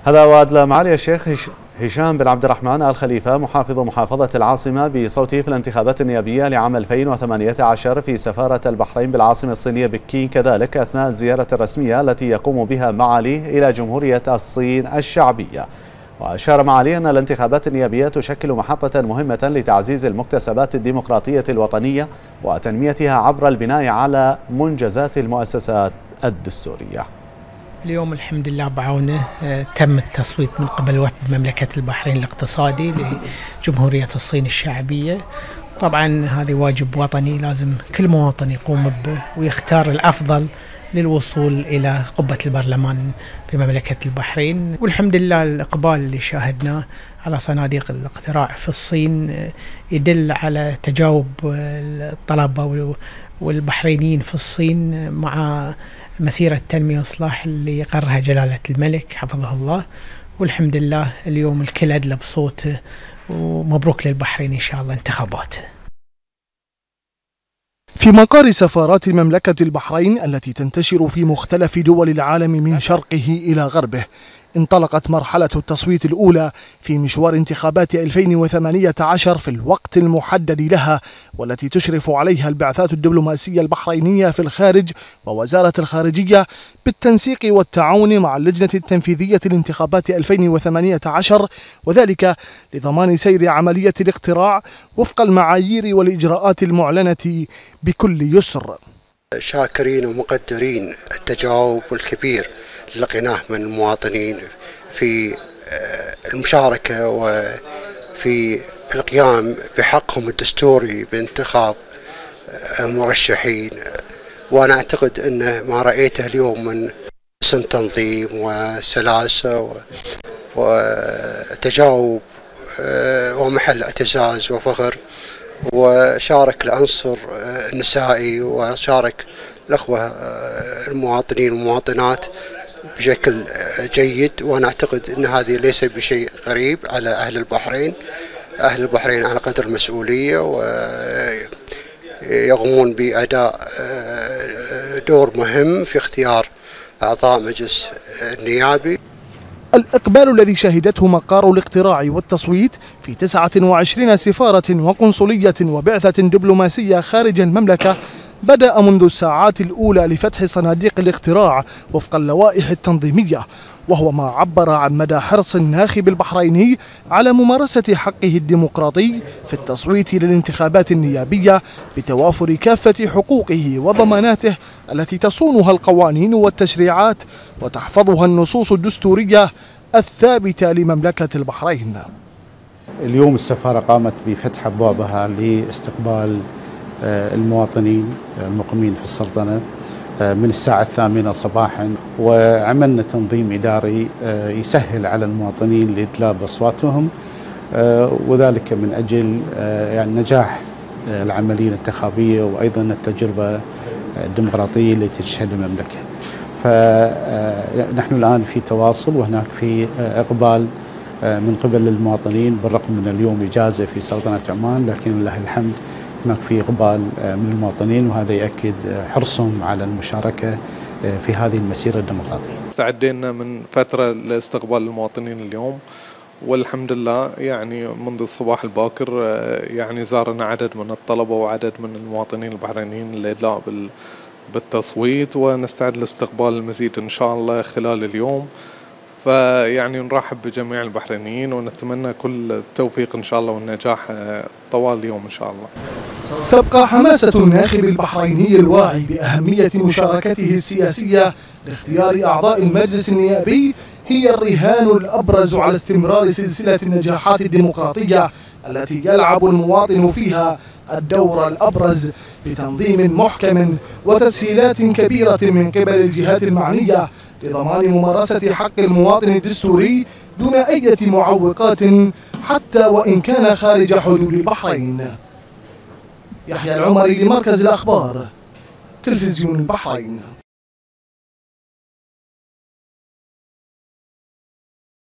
هذا وأدلى معالي الشيخ هشام بن عبد الرحمن آل خليفة محافظ محافظة العاصمة بصوته في الانتخابات النيابية لعام 2018 في سفارة البحرين بالعاصمة الصينية بكين، كذلك أثناء الزيارة الرسمية التي يقوم بها معاليه إلى جمهورية الصين الشعبية. وأشار معاليه أن الانتخابات النيابية تشكل محطة مهمة لتعزيز المكتسبات الديمقراطية الوطنية وتنميتها عبر البناء على منجزات المؤسسات الدستورية. اليوم الحمد لله بعونه تم التصويت من قبل وفد مملكة البحرين الاقتصادي لجمهورية الصين الشعبية. طبعا هذا واجب وطني لازم كل مواطن يقوم به ويختار الأفضل للوصول إلى قبة البرلمان في مملكة البحرين. والحمد لله الإقبال اللي شاهدناه على صناديق الاقتراع في الصين يدل على تجاوب الطلبة والبحرينيين في الصين مع مسيرة التنمية والإصلاح اللي قرها جلالة الملك حفظه الله. والحمد لله اليوم الكل أدلى بصوته، ومبروك للبحرين إن شاء الله انتخاباته. في مقر سفارات مملكة البحرين التي تنتشر في مختلف دول العالم من شرقه إلى غربه، انطلقت مرحلة التصويت الأولى في مشوار انتخابات 2018 في الوقت المحدد لها، والتي تشرف عليها البعثات الدبلوماسية البحرينية في الخارج ووزارة الخارجية بالتنسيق والتعاون مع اللجنة التنفيذية لانتخابات 2018، وذلك لضمان سير عملية الاقتراع وفق المعايير والإجراءات المعلنة بكل يسر. شاكرين ومقدرين التجاوب الكبير اللي لقيناه من المواطنين في المشاركة وفي القيام بحقهم الدستوري بانتخاب مرشحين. وأنا أعتقد أن ما رأيته اليوم من حسن تنظيم وسلاسة وتجاوب ومحل اعتزاز وفخر. وشارك العنصر النسائي وشارك الأخوة المواطنين والمواطنات بشكل جيد. وأنا أعتقد أن هذه ليس بشيء غريب على أهل البحرين. أهل البحرين على قدر المسؤولية ويقومون بأداء دور مهم في اختيار أعضاء مجلس النيابي. الإقبال الذي شهدته مقار الاقتراع والتصويت في 29 سفارة وقنصلية وبعثة دبلوماسية خارج المملكة بدأ منذ الساعات الأولى لفتح صناديق الاقتراع وفق اللوائح التنظيمية، وهو ما عبر عن مدى حرص الناخب البحريني على ممارسة حقه الديمقراطي في التصويت للانتخابات النيابية بتوافر كافة حقوقه وضماناته التي تصونها القوانين والتشريعات وتحفظها النصوص الدستورية الثابتة لمملكة البحرين. اليوم السفارة قامت بفتح أبوابها لاستقبال المواطنين المقيمين في السلطنة من الساعة 8 صباحا، وعملنا تنظيم إداري يسهل على المواطنين لإدلاء أصواتهم، وذلك من أجل يعني نجاح العملية الانتخابية وأيضا التجربة الديمقراطية التي تشهد المملكة. فنحن الآن في تواصل وهناك في إقبال من قبل المواطنين، بالرغم من اليوم إجازة في سلطنة عمان، لكن لله الحمد هناك في إقبال من المواطنين، وهذا يؤكد حرصهم على المشاركة في هذه المسيرة الديمقراطية. استعدينا من فترة لاستقبال المواطنين اليوم، والحمد لله يعني منذ الصباح الباكر يعني زارنا عدد من الطلبة وعدد من المواطنين البحرينيين للإدلاء بالتصويت، ونستعد لاستقبال المزيد إن شاء الله خلال اليوم. فيعني نرحب بجميع البحرينيين ونتمنى كل التوفيق إن شاء الله والنجاح طوال اليوم إن شاء الله. تبقى حماسة الناخب البحريني الواعي بأهمية مشاركته السياسية لاختيار أعضاء المجلس النيابي هي الرهان الأبرز على استمرار سلسلة النجاحات الديمقراطية التي يلعب المواطن فيها الدور الأبرز بتنظيم محكم وتسهيلات كبيرة من قبل الجهات المعنية لضمان ممارسة حق المواطن الدستوري دون أي معوقات حتى وإن كان خارج حدود البحرين. يحيى العمري لمركز الأخبار، تلفزيون البحرين.